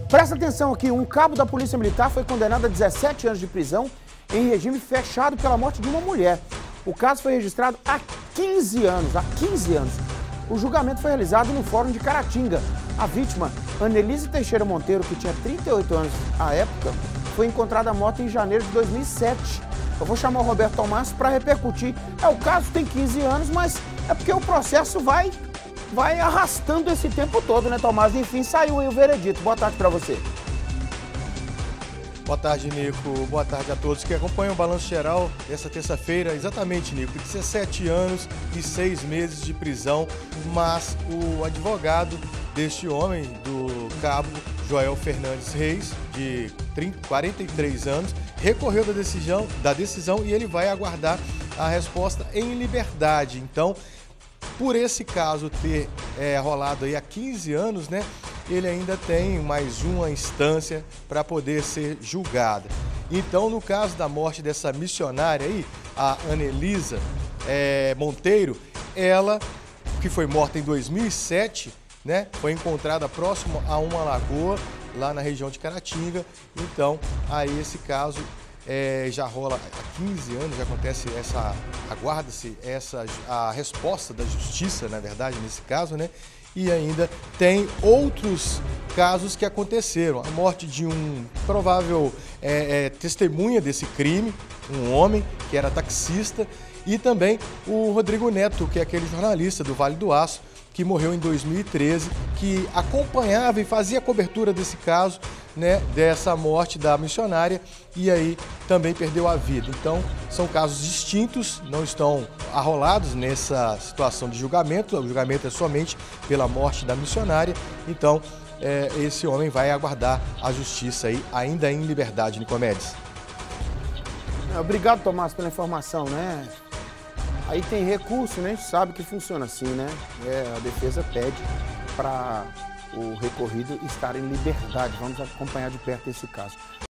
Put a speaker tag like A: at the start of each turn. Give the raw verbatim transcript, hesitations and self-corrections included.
A: Presta atenção aqui, um cabo da Polícia Militar foi condenado a dezessete anos de prisão em regime fechado pela morte de uma mulher. O caso foi registrado há quinze anos, há quinze anos. O julgamento foi realizado no Fórum de Caratinga. A vítima, Anelise Teixeira Monteiro, que tinha trinta e oito anos à época, foi encontrada morta em janeiro de dois mil e sete. Eu vou chamar o Roberto Tomás para repercutir. É, o caso tem quinze anos, mas é porque o processo vai, vai arrastando esse tempo todo, né, Tomás? Enfim, saiu aí o veredito. Boa tarde para você.
B: Boa tarde, Nico. Boa tarde a todos que acompanham o Balanço Geral dessa terça-feira. Exatamente, Nico, dezessete anos e seis meses de prisão, mas o advogado deste homem, do cabo Joel Fernandes Reis, de quarenta e três anos, recorreu da decisão, da decisão e ele vai aguardar a resposta em liberdade. Então, por esse caso ter é, rolado aí há quinze anos, né, ele ainda tem mais uma instância para poder ser julgada. Então, no caso da morte dessa missionária aí, a Anelisa é, Monteiro, ela, que foi morta em dois mil e sete, né, foi encontrada próximo a uma lagoa, lá na região de Caratinga. Então, aí esse caso é, já rola há quinze anos, já acontece essa, aguarda-se essa, a resposta da justiça, na verdade, nesse caso, né? E ainda tem outros casos que aconteceram. A morte de um provável é, é, testemunha desse crime, um homem que era taxista, e também o Rodrigo Neto, que é aquele jornalista do Vale do Aço, que morreu em dois mil e treze, que acompanhava e fazia a cobertura desse caso, né, dessa morte da missionária, e aí também perdeu a vida. Então, são casos distintos, não estão arrolados nessa situação de julgamento. O julgamento é somente pela morte da missionária. Então, é, esse homem vai aguardar a justiça aí, ainda em liberdade, Nicomedes.
A: Obrigado, Tomás, pela informação, né? Aí tem recurso, né? A gente sabe que funciona assim, né? É, a defesa pede para o recorrido estar em liberdade. Vamos acompanhar de perto esse caso.